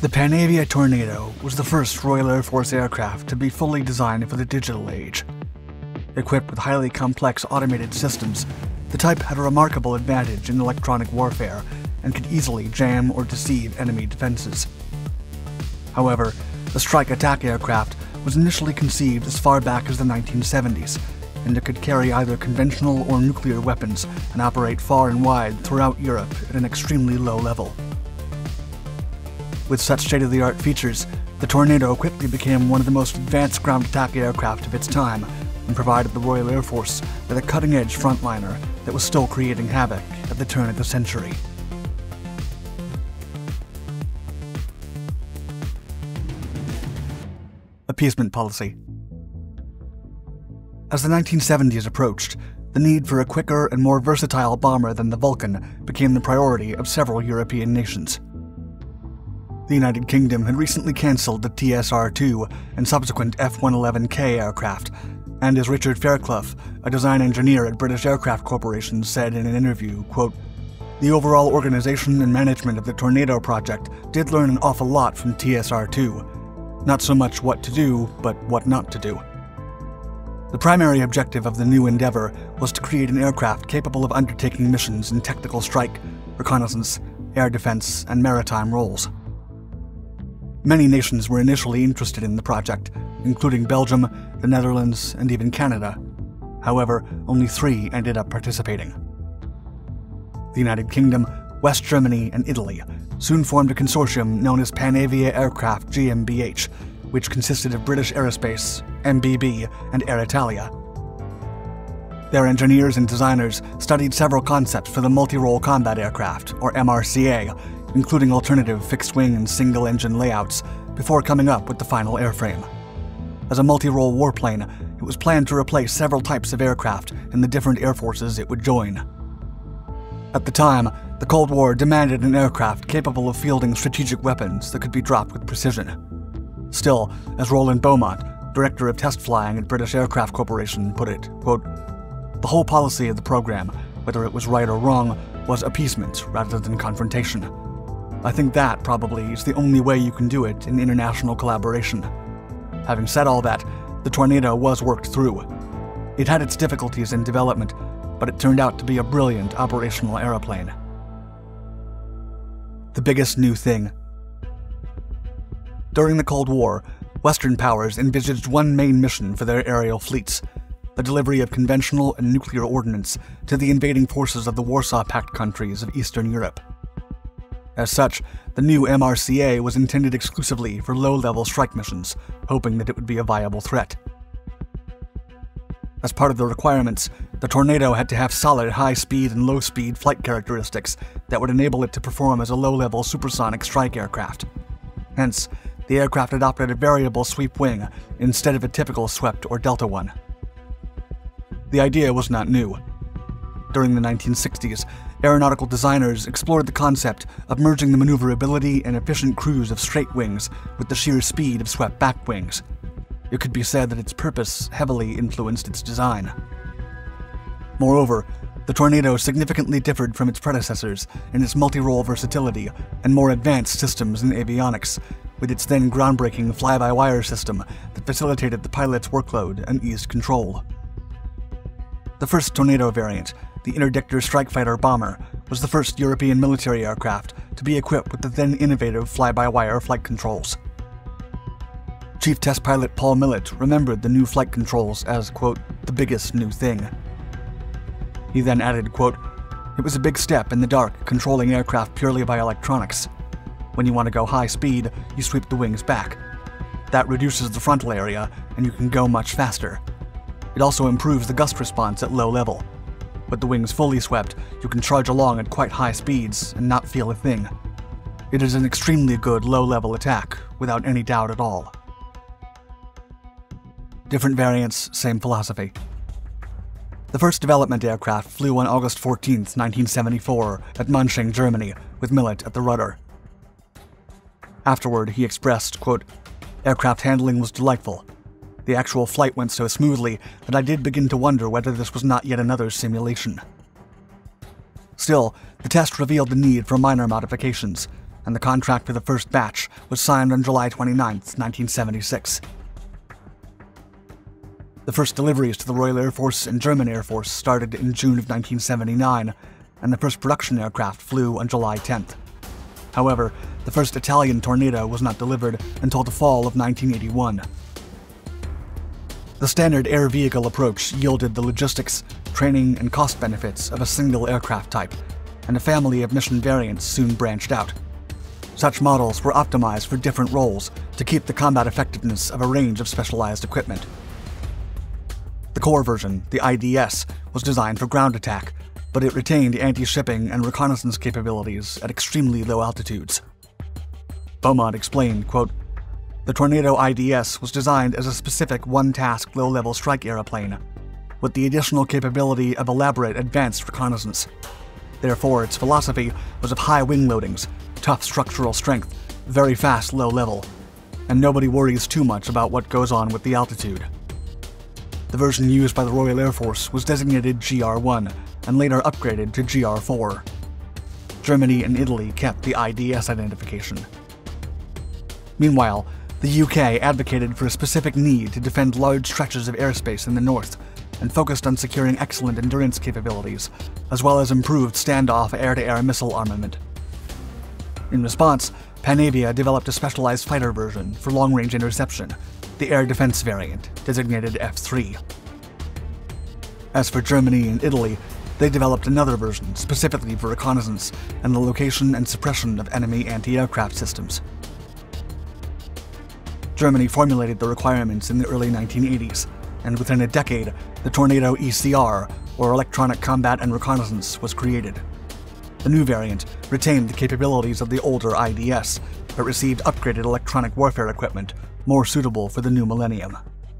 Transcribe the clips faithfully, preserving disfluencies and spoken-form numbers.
The Panavia Tornado was the first Royal Air Force aircraft to be fully designed for the digital age. Equipped with highly complex automated systems, the type had a remarkable advantage in electronic warfare and could easily jam or deceive enemy defenses. However, the strike attack aircraft was initially conceived as far back as the nineteen seventies, and it could carry either conventional or nuclear weapons and operate far and wide throughout Europe at an extremely low level. With such state-of-the-art features, the Tornado quickly became one of the most advanced ground attack aircraft of its time and provided the Royal Air Force with a cutting-edge frontliner that was still creating havoc at the turn of the century. Appeasement policy. As the nineteen seventies approached, the need for a quicker and more versatile bomber than the Vulcan became the priority of several European nations. The United Kingdom had recently cancelled the T S R two and subsequent F one eleven K aircraft, and as Richard Fairclough, a design engineer at British Aircraft Corporation, said in an interview, quote, "The overall organization and management of the Tornado project did learn an awful lot from T S R two. Not so much what to do, but what not to do." The primary objective of the new endeavor was to create an aircraft capable of undertaking missions in technical strike, reconnaissance, air defense, and maritime roles. Many nations were initially interested in the project, including Belgium, the Netherlands, and even Canada. However, only three ended up participating. The United Kingdom, West Germany, and Italy soon formed a consortium known as Panavia Aircraft G m B H, which consisted of British Aerospace, M B B, and Air Italia. Their engineers and designers studied several concepts for the multi-role combat aircraft, or M R C A, including alternative fixed-wing and single-engine layouts, before coming up with the final airframe. As a multi-role warplane, it was planned to replace several types of aircraft in the different air forces it would join. At the time, the Cold War demanded an aircraft capable of fielding strategic weapons that could be dropped with precision. Still, as Roland Beaumont, director of test flying at British Aircraft Corporation, put it, quote, "The whole policy of the program, whether it was right or wrong, was appeasement rather than confrontation. I think that probably is the only way you can do it in international collaboration." Having said all that, the Tornado was worked through. It had its difficulties in development, but it turned out to be a brilliant operational aeroplane. The biggest new thing. During the Cold War, Western powers envisaged one main mission for their aerial fleets: the delivery of conventional and nuclear ordnance to the invading forces of the Warsaw Pact countries of Eastern Europe. As such, the new M R C A was intended exclusively for low-level strike missions, hoping that it would be a viable threat. As part of the requirements, the Tornado had to have solid high-speed and low-speed flight characteristics that would enable it to perform as a low-level supersonic strike aircraft. Hence, the aircraft adopted a variable sweep wing instead of a typical swept or delta one. The idea was not new. During the nineteen sixties, aeronautical designers explored the concept of merging the maneuverability and efficient cruise of straight wings with the sheer speed of swept back wings. It could be said that its purpose heavily influenced its design. Moreover, the Tornado significantly differed from its predecessors in its multi-role versatility and more advanced systems in avionics, with its then groundbreaking fly-by-wire system that facilitated the pilot's workload and eased control. The first Tornado variant, the Interdictor Strike Fighter Bomber, was the first European military aircraft to be equipped with the then innovative fly-by-wire flight controls. Chief Test Pilot Paul Millett remembered the new flight controls as, quote, "the biggest new thing." He then added, quote, "It was a big step in the dark controlling aircraft purely by electronics. When you want to go high speed, you sweep the wings back. That reduces the frontal area, and you can go much faster. It also improves the gust response at low level. With the wings fully swept, you can charge along at quite high speeds and not feel a thing. It is an extremely good low-level attack, without any doubt at all." Different variants, same philosophy. The first development aircraft flew on August fourteenth, nineteen seventy-four, at Munching, Germany, with Millett at the rudder. Afterward, he expressed, quote, "Aircraft handling was delightful. The actual flight went so smoothly that I did begin to wonder whether this was not yet another simulation." Still, the test revealed the need for minor modifications, and the contract for the first batch was signed on July twenty-ninth, nineteen seventy-six. The first deliveries to the Royal Air Force and German Air Force started in June of nineteen seventy-nine, and the first production aircraft flew on July tenth. However, the first Italian Tornado was not delivered until the fall of nineteen eighty-one. The standard air vehicle approach yielded the logistics, training, and cost benefits of a single aircraft type, and a family of mission variants soon branched out. Such models were optimized for different roles to keep the combat effectiveness of a range of specialized equipment. The core version, the I D S, was designed for ground attack, but it retained anti-shipping and reconnaissance capabilities at extremely low altitudes. Beaumont explained, quote, "The Tornado I D S was designed as a specific one-task low-level strike airplane, with the additional capability of elaborate advanced reconnaissance. Therefore, its philosophy was of high wing loadings, tough structural strength, very fast low level, and nobody worries too much about what goes on with the altitude." The version used by the Royal Air Force was designated G R one and later upgraded to G R four. Germany and Italy kept the I D S identification. Meanwhile, the U K advocated for a specific need to defend large stretches of airspace in the north and focused on securing excellent endurance capabilities, as well as improved standoff air-to-air missile armament. In response, Panavia developed a specialized fighter version for long-range interception, the air defense variant, designated F three. As for Germany and Italy, they developed another version specifically for reconnaissance and the location and suppression of enemy anti-aircraft systems. Germany formulated the requirements in the early nineteen eighties, and within a decade, the Tornado E C R, or Electronic Combat and Reconnaissance, was created. The new variant retained the capabilities of the older I D S, but received upgraded electronic warfare equipment more suitable for the new millennium.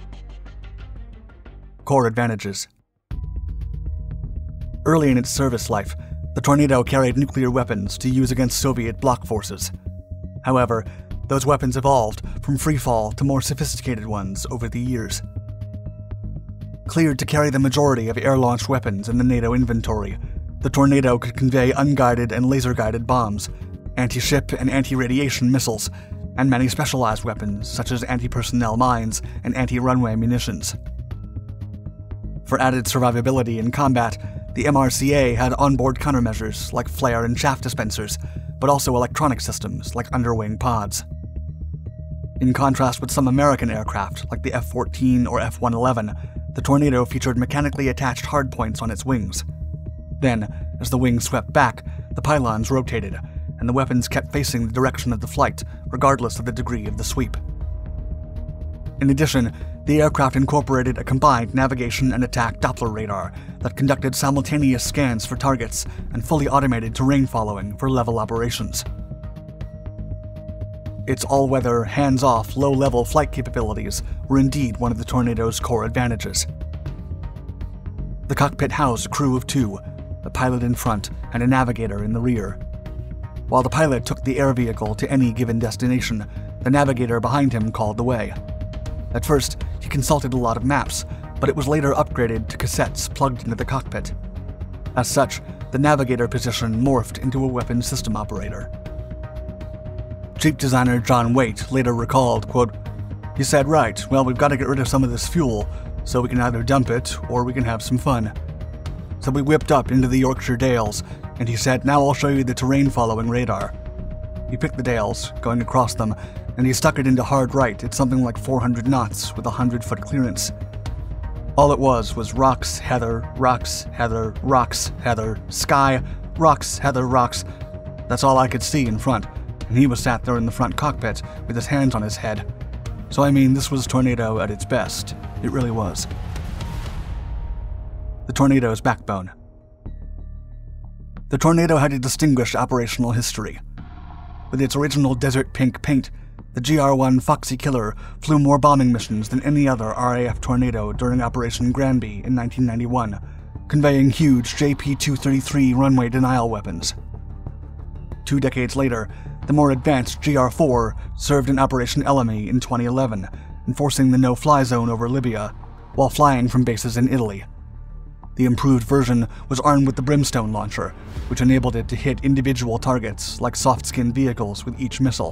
Core advantages. Early in its service life, the Tornado carried nuclear weapons to use against Soviet bloc forces. However, those weapons evolved from freefall to more sophisticated ones over the years. Cleared to carry the majority of air-launched weapons in the NATO inventory, the Tornado could convey unguided and laser-guided bombs, anti-ship and anti-radiation missiles, and many specialized weapons such as anti-personnel mines and anti-runway munitions. For added survivability in combat, the M R C A had onboard countermeasures like flare and chaff dispensers, but also electronic systems like underwing pods. In contrast with some American aircraft like the F fourteen or F one eleven, the Tornado featured mechanically attached hardpoints on its wings. Then, as the wings swept back, the pylons rotated, and the weapons kept facing the direction of the flight, regardless of the degree of the sweep. In addition, the aircraft incorporated a combined navigation and attack Doppler radar that conducted simultaneous scans for targets and fully automated terrain following for level operations. Its all-weather, hands-off, low-level flight capabilities were indeed one of the Tornado's core advantages. The cockpit housed a crew of two, a pilot in front and a navigator in the rear. While the pilot took the air vehicle to any given destination, the navigator behind him called the way. At first, he consulted a lot of maps, but it was later upgraded to cassettes plugged into the cockpit. As such, the navigator position morphed into a weapons system operator. Chief designer John Waite later recalled, quote, "He said, right, well, we've got to get rid of some of this fuel, so we can either dump it or we can have some fun. So we whipped up into the Yorkshire Dales, and he said, now I'll show you the terrain following radar. He picked the Dales, going across them, and he stuck it into hard right at something like four hundred knots with a hundred foot clearance. All it was was rocks, heather, rocks, heather, rocks, heather, sky, rocks, heather, rocks. That's all I could see in front, and he was sat there in the front cockpit with his hands on his head. So I mean, this was Tornado at its best. It really was." The Tornado's backbone. The Tornado had a distinguished operational history. With its original desert pink paint, the G R one Foxy Killer flew more bombing missions than any other R A F Tornado during Operation Granby in nineteen ninety-one, conveying huge J P two thirty-three runway denial weapons. Two decades later, the more advanced G R four served in Operation Ellamy in twenty eleven, enforcing the no-fly zone over Libya, while flying from bases in Italy. The improved version was armed with the Brimstone launcher, which enabled it to hit individual targets like soft-skinned vehicles with each missile.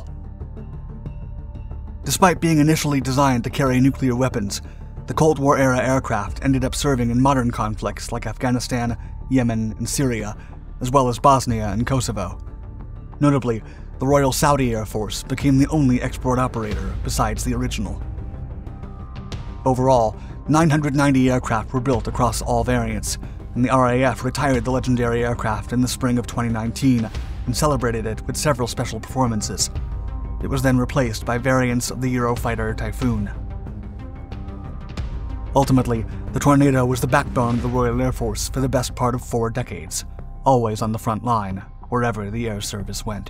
Despite being initially designed to carry nuclear weapons, the Cold War-era aircraft ended up serving in modern conflicts like Afghanistan, Yemen, and Syria, as well as Bosnia and Kosovo. Notably, the Royal Saudi Air Force became the only export operator besides the original. Overall, nine hundred ninety aircraft were built across all variants, and the R A F retired the legendary aircraft in the spring of twenty nineteen and celebrated it with several special performances. It was then replaced by variants of the Eurofighter Typhoon. Ultimately, the Tornado was the backbone of the Royal Air Force for the best part of four decades, always on the front line, wherever the air service went.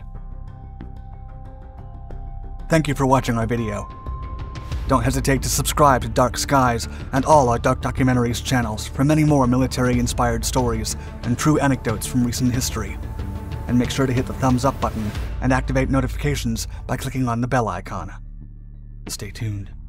Thank you for watching our video. Don't hesitate to subscribe to Dark Skies and all our Dark Documentaries channels for many more military-inspired stories and true anecdotes from recent history. And make sure to hit the thumbs up button and activate notifications by clicking on the bell icon. Stay tuned.